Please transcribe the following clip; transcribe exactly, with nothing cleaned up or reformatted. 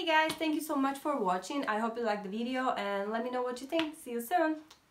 guys, thank you so much for watching. I hope you liked the video and let me know what you think. See you soon.